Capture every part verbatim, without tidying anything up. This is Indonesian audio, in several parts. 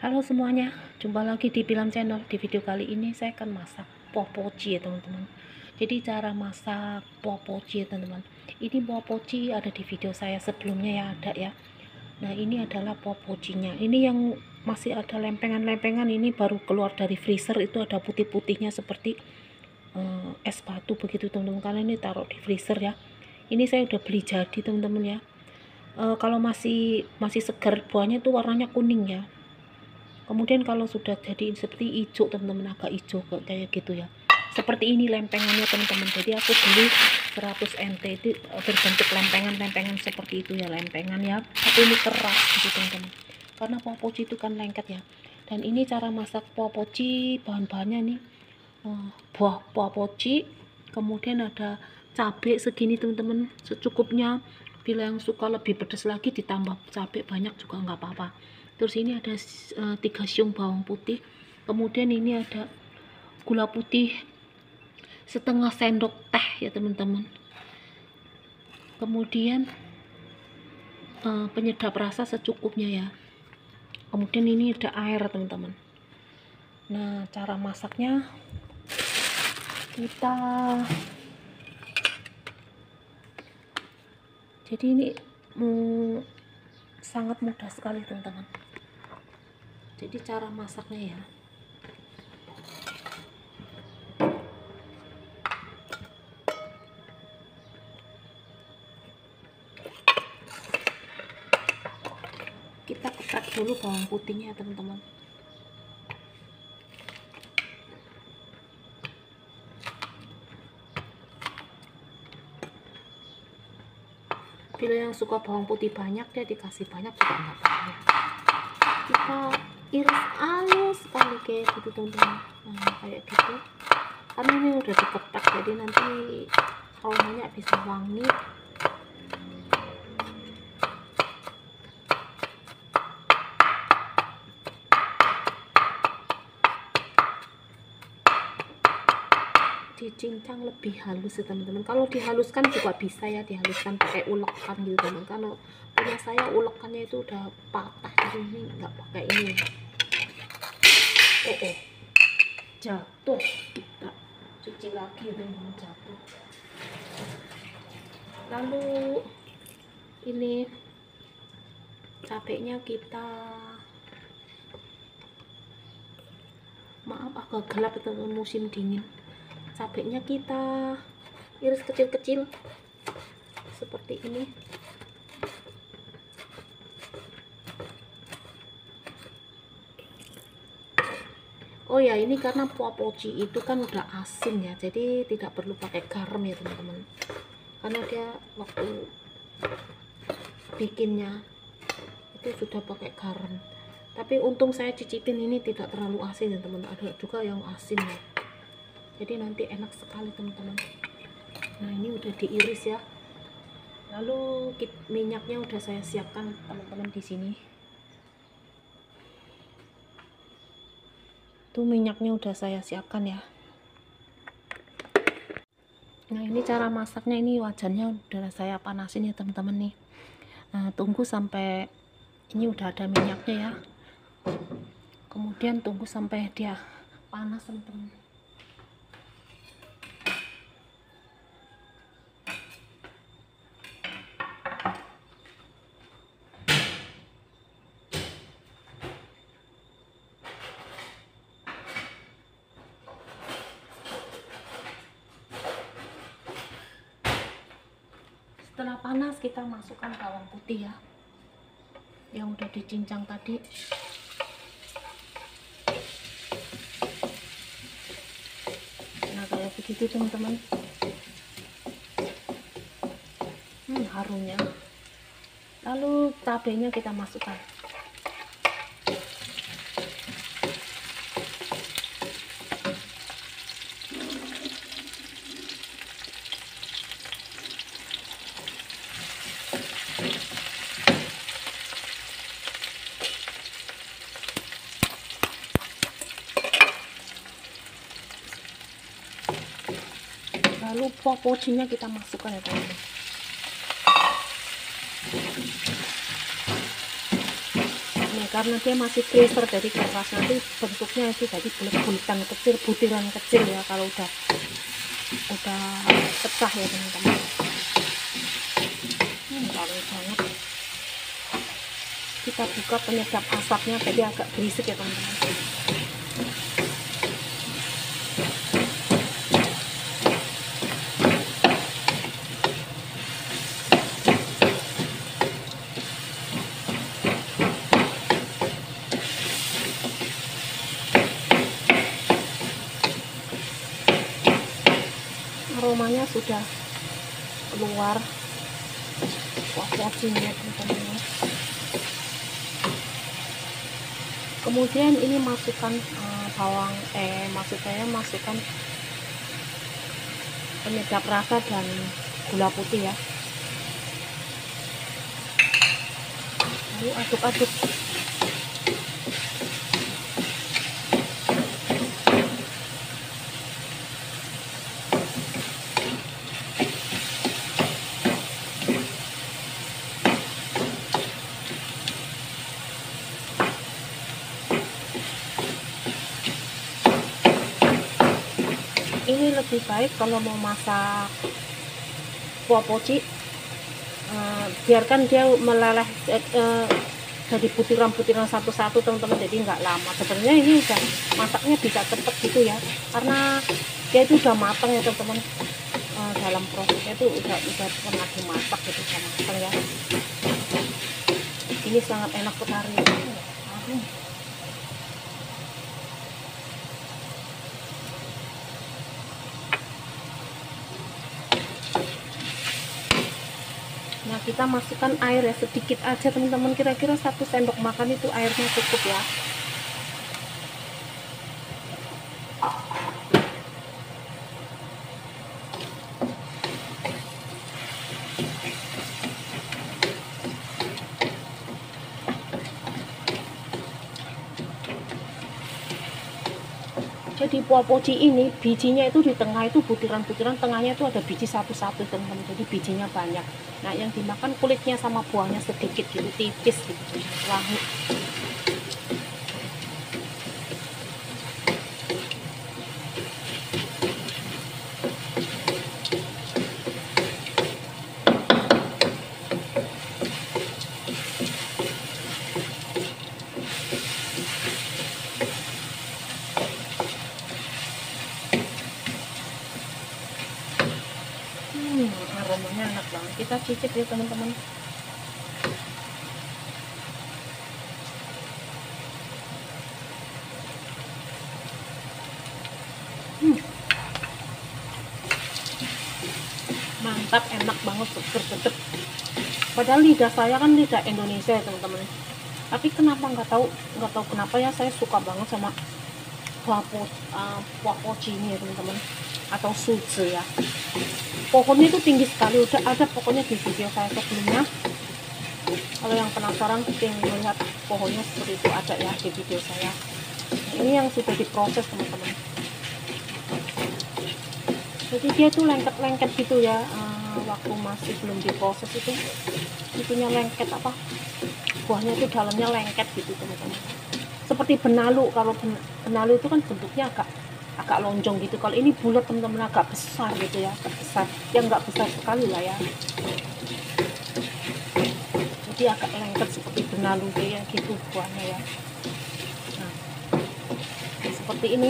Halo semuanya, jumpa lagi di Pilam Channel. Di video kali ini saya akan masak popoci ya teman-teman. Jadi cara masak popoci ya teman-teman. Ini popoci ada di video saya sebelumnya ya, ada ya. Nah ini adalah popocinya. Ini yang masih ada lempengan-lempengan, ini baru keluar dari freezer, itu ada putih-putihnya seperti uh, es batu begitu teman-teman. Karena ini taruh di freezer ya. Ini saya udah beli jadi teman-teman ya. Uh, kalau masih masih segar buahnya itu warnanya kuning ya. Kemudian kalau sudah jadi seperti hijau teman-teman, agak hijau kayak gitu ya, seperti ini lempengannya teman-teman. Jadi aku beli seratus nt itu berbentuk lempengan-lempengan seperti itu ya, lempengan ya, tapi ini keras gitu teman-teman, karena popoci itu kan lengket ya. Dan ini cara masak popoci, bahan-bahannya nih uh, buah popoci, kemudian ada cabai segini teman-teman, secukupnya. Bila yang suka lebih pedas lagi ditambah cabai banyak juga nggak apa-apa. Terus ini ada uh, tiga siung bawang putih, kemudian ini ada gula putih setengah sendok teh ya teman-teman, kemudian uh, penyedap rasa secukupnya ya, kemudian ini ada air teman-teman. Nah cara masaknya kita, jadi ini hmm, sangat mudah sekali teman-teman. Jadi cara masaknya ya, kita keprek dulu bawang putihnya ya teman-teman. Bila yang suka bawang putih banyak ya dikasih banyak juga nggak apa-apa. Kita iris halus sekali kayak gitu teman-teman. Nah kayak gitu, karena ini udah dikeprek jadi nanti aromanya bisa wangi. Dicincang lebih halus ya teman-teman. Kalau dihaluskan juga bisa ya, dihaluskan pakai ulekan gitu teman. Kalau punya saya ulekannya itu udah patah, jadi ini nggak pakai ini. Oh, oh jatuh, kita cuci lagi teman-teman, jatuh. Lalu ini cabenya kita, maaf agak gelap itu musim dingin. Cabenya kita iris kecil-kecil seperti ini. Oh ya, ini karena popoci itu kan udah asin ya, jadi tidak perlu pakai garam ya teman-teman, karena dia waktu bikinnya itu sudah pakai garam. Tapi untung saya cicipin ini tidak terlalu asin ya teman, ada juga yang asin ya, jadi nanti enak sekali teman-teman. Nah ini udah diiris ya, lalu minyaknya udah saya siapkan teman-teman di sini. Tuh minyaknya udah saya siapkan ya. Nah ini cara masaknya, ini wajannya udah saya panasin ya teman-teman nih. Nah tunggu sampai ini udah ada minyaknya ya, kemudian tunggu sampai dia panas teman-teman. Setelah panas kita masukkan bawang putih ya, yang udah dicincang tadi. Nah kayak begitu teman-teman. Hmm, harumnya. Lalu cabenya kita masukkan. Lalu popocinya kita masukkan ya teman-teman. karena dia masih freezer, jadi keras, nanti bentuknya itu jadi bulat-bulatan kecil, butiran kecil ya kalau udah udah pecah ya teman-teman. hmm, Kalau banget kita buka penyedap asapnya, jadi agak berisik ya teman-teman. Aromanya sudah keluar, wah-wahnya teman-teman. Kemudian ini masukkan uh, bawang eh maksud saya masukkan penyedap rasa dan gula putih ya, lalu aduk-aduk. Ini lebih baik kalau mau masak kuah poci, uh, biarkan dia meleleh uh, jadi butiran-butiran satu-satu teman-teman, jadi nggak lama. Sebenarnya ini udah masaknya bisa cepet gitu ya, karena dia itu udah matang ya teman-teman. Uh, dalam prosesnya itu udah udah pernah dimasak gitu, udah matang ya. Ini sangat enak sekali. Aduh. Nah, kita masukkan air ya, sedikit aja teman-teman, kira-kira satu sendok makan itu airnya cukup ya. Jadi kuah poci ini bijinya itu di tengah itu butiran-butiran, tengahnya itu ada biji satu-satu teman-teman, jadi bijinya banyak. Nah, yang dimakan kulitnya sama buahnya sedikit gitu, tipis gitu, wangi. Hmm, aromanya enak banget. Kita cicip ya teman-teman. Hmm. Mantap, enak banget, seger-seger. Padahal lidah saya kan lidah Indonesia ya teman-teman. Tapi kenapa nggak tahu nggak tahu kenapa ya saya suka banget sama kuah po, uh, kuah poci ini ya teman-teman, atau suzu ya. Pohonnya itu tinggi sekali, udah ada pokoknya di video saya sebelumnya. Kalau yang penasaran ingin melihat pohonnya seperti itu, ada ya di video saya. Nah, ini yang sudah diproses teman-teman. Jadi dia tuh lengket-lengket gitu ya, uh, waktu masih belum diproses itu itunya lengket, apa buahnya itu dalamnya lengket gitu teman-teman, seperti benalu. Kalau benalu itu kan bentuknya agak agak lonjong gitu, kalau ini bulat teman-teman, agak besar gitu ya, agak besar ya, nggak besar sekali lah ya, jadi agak lengket seperti benalu kayak gitu buahnya ya. Nah, seperti ini.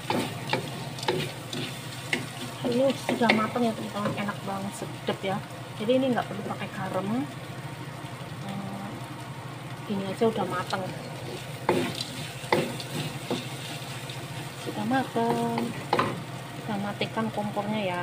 Ini sudah matang ya teman-teman, enak banget, sedap ya. Jadi ini nggak perlu pakai garam, hmm, ini aja udah matang, sudah matang. Kita matikan kompornya ya.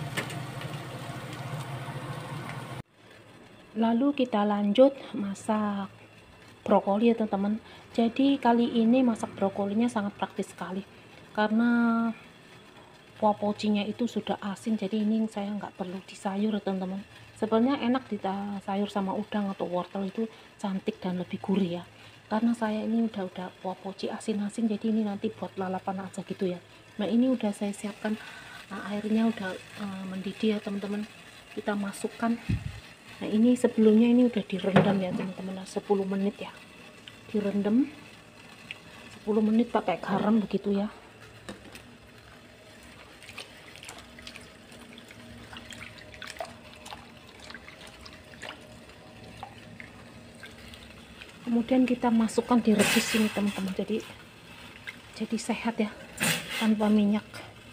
Lalu kita lanjut masak brokoli ya teman-teman. Jadi kali ini masak brokolinya sangat praktis sekali, karena kuah pocinya itu sudah asin, jadi ini saya nggak perlu disayur teman-teman. Sebenarnya enak di sayur sama udang atau wortel, itu cantik dan lebih gurih ya. Karena saya ini udah udah kuah poci asin-asin, jadi ini nanti buat lalapan aja gitu ya. Nah, ini udah saya siapkan, nah, airnya udah uh, mendidih ya teman-teman. Kita masukkan. Nah, ini sebelumnya ini udah direndam ya teman-teman, sepuluh menit ya. direndam sepuluh menit pakai garam begitu ya. Kemudian kita masukkan direbus ini teman-teman, jadi jadi sehat ya, tanpa minyak.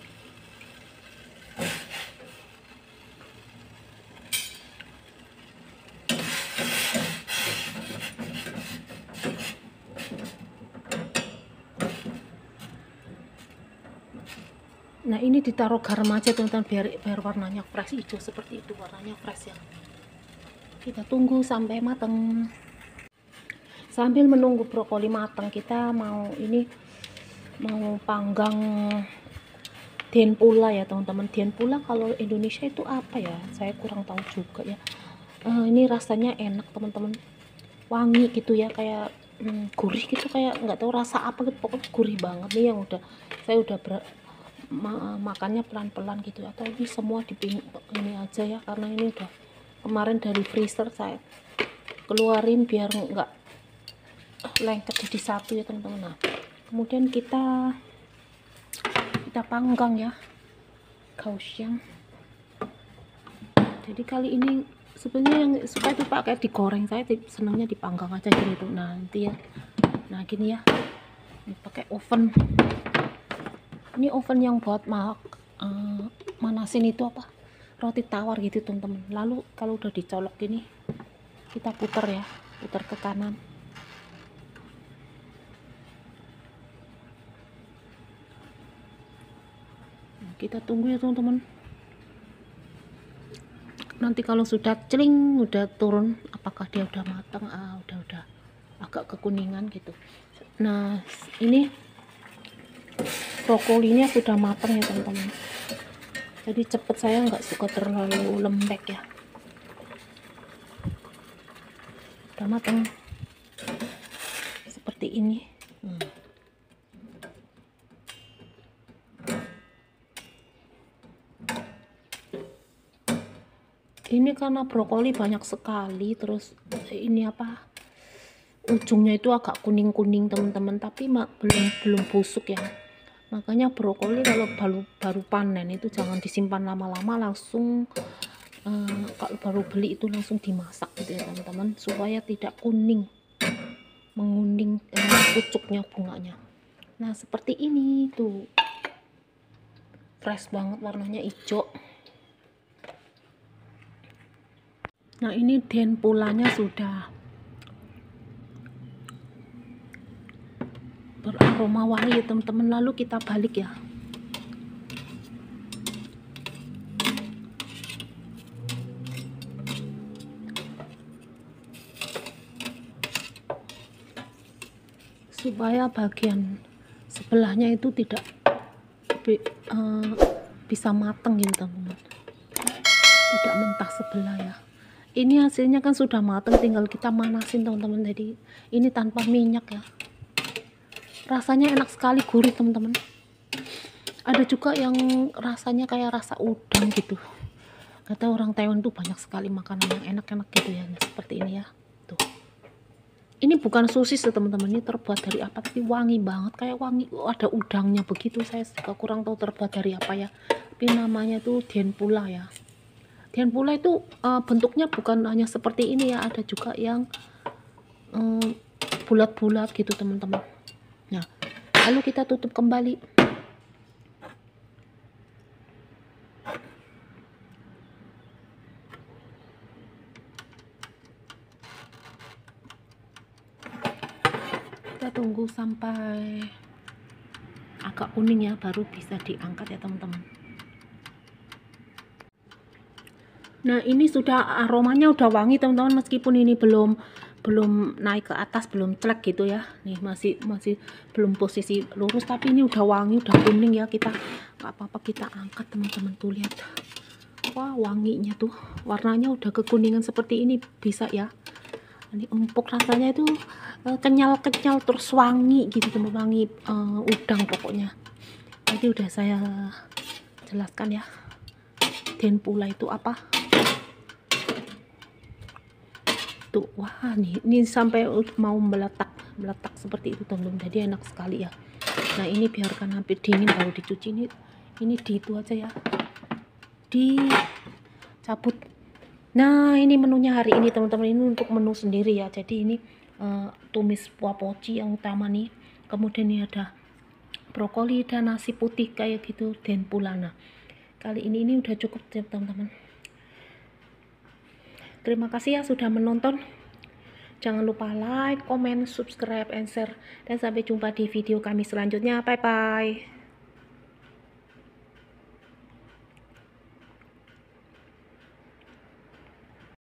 Nah ini ditaruh garam aja teman-teman, biar, biar warnanya fresh, hijau seperti itu, warnanya fresh ya. Kita tunggu sampai matang. Sambil menunggu brokoli matang, kita mau ini mau panggang denpula ya teman-teman. Denpula kalau Indonesia itu apa ya, saya kurang tahu juga ya. Uh, ini rasanya enak teman-teman, wangi gitu ya, kayak hmm, gurih gitu, kayak nggak tahu rasa apa gitu, pokoknya gurih banget nih. Yang udah saya udah ber, ma makannya pelan-pelan gitu, atau ini semua di ini aja ya, karena ini udah kemarin dari freezer saya keluarin biar nggak lengket jadi satu ya teman-teman. Nah kemudian kita kita panggang ya, kaosyang. Jadi kali ini sebenarnya yang suka itu pakai digoreng, saya senangnya dipanggang aja gitu. Nah nanti ya, nah gini ya, ini pakai oven. Ini oven yang buat mak uh, manasin itu apa, roti tawar gitu teman-teman. Lalu kalau udah dicolok gini, kita putar ya, putar ke kanan. Kita tunggu ya teman-teman, nanti kalau sudah celing, udah turun, apakah dia udah matang, ah udah udah agak kekuningan gitu. Nah ini brokolinya sudah matang ya teman-teman, jadi cepet, saya nggak suka terlalu lembek ya. Udah matang seperti ini. hmm. Ini karena brokoli banyak sekali, terus ini apa, ujungnya itu agak kuning-kuning teman-teman, tapi belum belum busuk ya. Makanya brokoli kalau baru baru panen itu jangan disimpan lama-lama, langsung eh, kalau baru beli itu langsung dimasak gitu ya teman-teman, supaya tidak kuning menguning eh, pucuknya, bunganya. Nah seperti ini tuh, fresh banget, warnanya hijau. Nah ini denpulanya sudah beraroma wangi ya teman-teman. Lalu kita balik ya. Supaya bagian sebelahnya itu tidak uh, bisa matang gitu teman-teman, tidak mentah sebelah ya. Ini hasilnya kan sudah matang, tinggal kita manasin teman-teman. Jadi ini tanpa minyak ya, rasanya enak sekali, gurih teman-teman. Ada juga yang rasanya kayak rasa udang gitu. Kata orang Taiwan tuh banyak sekali makanan yang enak-enak gitu ya, nah, seperti ini ya. Tuh, ini bukan sosis ya teman-teman, ini terbuat dari apa, tapi wangi banget, kayak wangi oh, ada udangnya begitu. Saya juga kurang tahu terbuat dari apa ya, tapi namanya tuh denpula ya. Denpula itu uh, bentuknya bukan hanya seperti ini ya, ada juga yang bulat-bulat um, gitu teman-teman. Nah lalu kita tutup kembali. Kita tunggu sampai agak kuning ya, baru bisa diangkat ya teman-teman. Nah ini sudah aromanya udah wangi teman-teman, meskipun ini belum belum naik ke atas, belum celek gitu ya. Nih masih masih belum posisi lurus, tapi ini udah wangi, udah kuning ya. Kita nggak apa-apa, kita angkat teman-teman. Tuh lihat, wah wanginya tuh, warnanya udah kekuningan seperti ini, bisa ya. Ini empuk, rasanya itu kenyal-kenyal terus wangi gitu teman, wangi uh, udang pokoknya. Jadi udah saya jelaskan ya, denpula itu apa. Tuh, wah nih, ini sampai mau meletak meletak seperti itu teman-teman, jadi enak sekali ya. Nah ini biarkan hampir dingin baru dicuci. Ini ini di itu aja ya, dicabut. Nah ini menunya hari ini teman-teman, ini untuk menu sendiri ya. Jadi ini uh, tumis popoci yang utama nih, kemudian ini ada brokoli dan nasi putih kayak gitu, dan pulana. Kali ini ini udah cukup teman-teman. Terima kasih ya sudah menonton. Jangan lupa like, comment, subscribe, and share. Dan sampai jumpa di video kami selanjutnya. Bye bye.